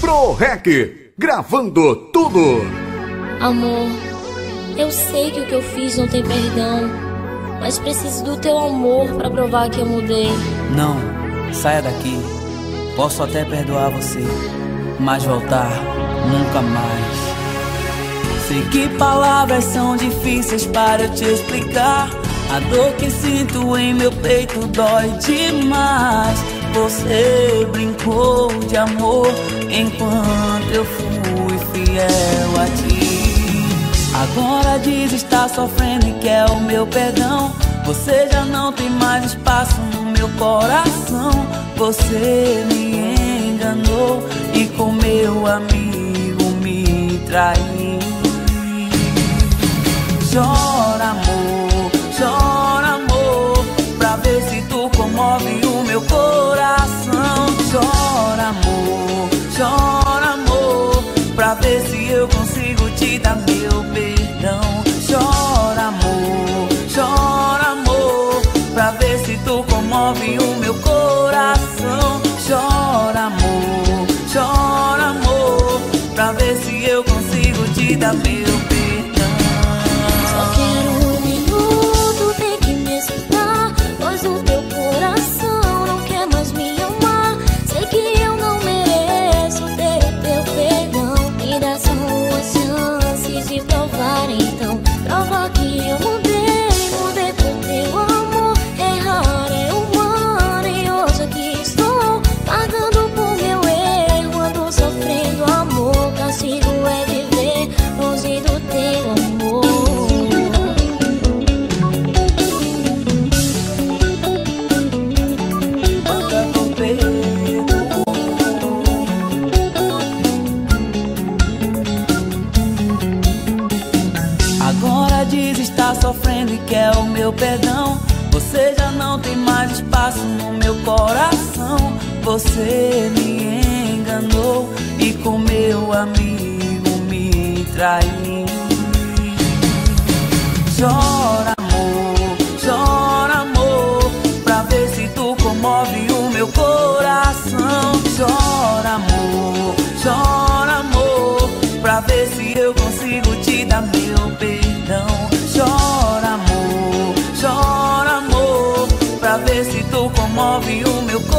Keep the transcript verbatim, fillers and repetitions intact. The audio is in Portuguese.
ProRec, gravando tudo. Amor, eu sei que o que eu fiz não tem perdão, mas preciso do teu amor pra provar que eu mudei. Não, saia daqui. Posso até perdoar você, mas voltar nunca mais. Sei que palavras são difíceis para eu te explicar. A dor que sinto em meu peito dói demais. Você brincou de amor enquanto eu fui fiel a ti. Agora diz estar sofrendo e quer o meu perdão. Você já não tem mais espaço no meu coração. Você me enganou e com meu amigo me traiu. Chora amor, chora amor, pra ver se tu comove o meu coração. Chora amor, chora amor, pra ver se eu consigo te dar meu perdão. Chora amor, chora amor, pra ver se tu comove o meu coração. Chora amor, chora amor, pra ver se eu consigo te dar meu perdão. Só quero um minuto, tem que me escutar, pois o teu coração não quer mais me amar. Sei que eu não mereço ter o teu perdão. Me dá só duas chances de provar, então prova que eu mudei, mudei pro teu amor. Errar é humano e hoje aqui estou pagando por meu erro. Ando sofrendo amor, castigo é viver longe do teu amor. Agora diz estar sofrendo e quer o meu perdão. Você já não tem mais espaço no meu coração. Você me enganou e com meu amigo me traiu. Chora amor, chora amor, pra ver se tu comove o meu coração. Chora amor, chora amor, pra ver se eu consigo te dar meu perdão. Chora amor, chora amor, pra ver se tu comove o meu coração.